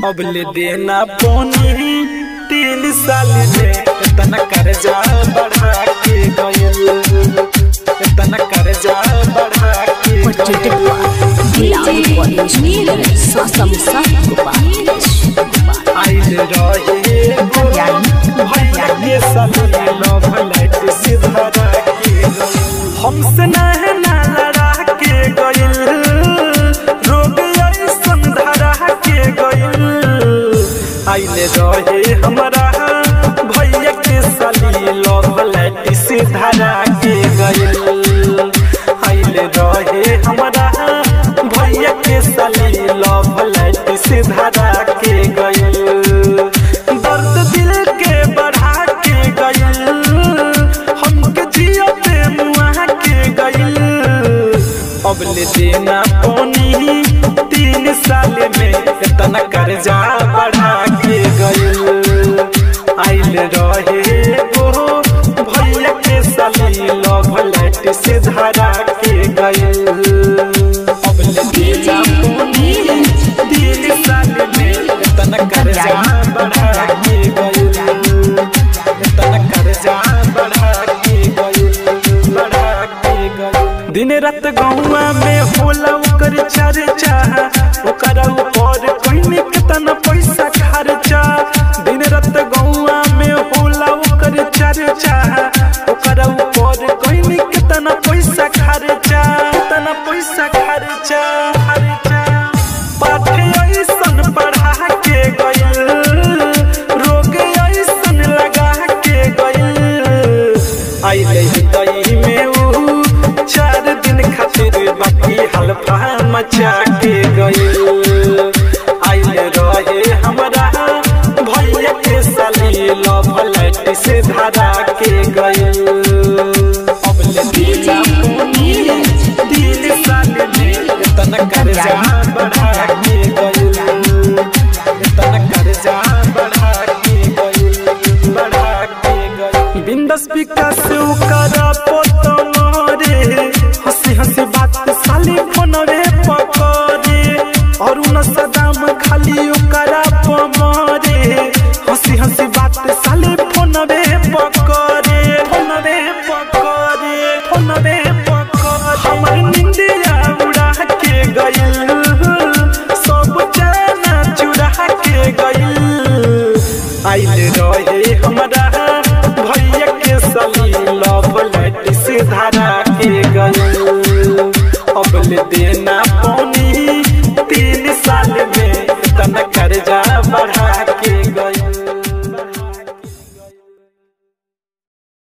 अब ले देना पानी 3 साल में इतना कर्जा बढ़ा के गइल, इतना कर्जा बढ़ा के गइल। आइल रहे भैया के साली लव लाइट से धरा के गइल, हमसे ना लड़ा के गइल, रोग ऐसन धरा के गइल। आइल रहे हमारा भैया के साली लव लाइट से धरा के गइल, आइल रहे हमारा भैया के साली लव लाइट से धरा के गइल। दर्द दिल के बढ़ा के गइल, हमके जिया पे मुआ के गइल। अब ले देना पानी 3 साल में इतना कर्जा बढ़ा के गइल। आइल रहे वो भैया के साली लव लाइट से धरा के गइल। अब ले देना पानी 3 साल में इतना कर्जा बढ़ा के गइल, इतना कर्जा बढ़ा के गइल, बढ़ा के गइल। दिन रात गौवा में होला ओकर चर्चा, ओकर ऊपर कहीं कितना पैसा खर्चा। दिन रात गौवा में होला ओकर चर्चा, ओकर ऊपर कहीं कितना पैसा खर्चा, कितना पैसा खर्चा खर्चा। पाठ ऐसन पढ़ा के गइल, रोग ऐसन लगा के गइल। आइल तई में ऊ 4 दिन खातिर बाकी हल्फा मचा के गइल। आइल रहे हमारा भैया के साली लव लाइट से धरा के गइल। अब ले देना पानी 3 साल में इतना कर्जा बढ़ा के गइल, इतना कर्जा बढ़ा के गइल, बढ़ा के गइल। बिंदास विकास करा पोतो मोरे, हंसी हंसी बात साली फोनवे पकड़े, और न सदाम खाली करा पमरे। हंसी हंसी बात साली फोनवे पकड़े, फोनवे पकड़े, फोनवे पकड़े। हमर निंदिया उड़ा के गइल, सब जाना चुरा के गइल। आइल रहे हमारा भैया के साली लव लाइट से धरा के गइल। अब ले देना